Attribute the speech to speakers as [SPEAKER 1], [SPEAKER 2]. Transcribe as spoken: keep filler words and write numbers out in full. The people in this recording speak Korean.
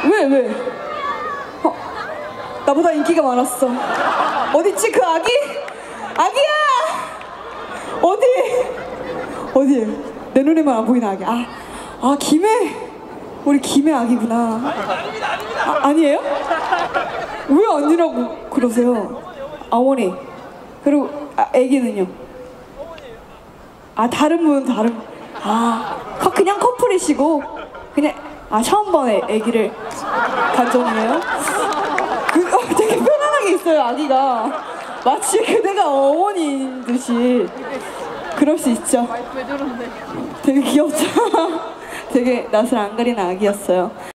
[SPEAKER 1] 왜 왜? 어, 나보다 인기가 많았어. 어딨지 그 아기? 아기야! 어디? 어디? 내 눈에만 안 보이는 아기. 아, 아 김해. 우리 김해 아기구나. 아, 아니에요? 왜 아니라고 그러세요? 어머니. 그리고 아, 애기는요? 아 다른 분은 다른. 아 그냥 커플이시고 그냥 아 처음 본 애, 애기를 간전이에요? 그, 어, 되게 편안하게 있어요 아기가. 마치 그대가 어머니인 듯이. 그럴 수 있죠. 되게 귀엽죠? 되게 낯을 안 가리는 아기였어요.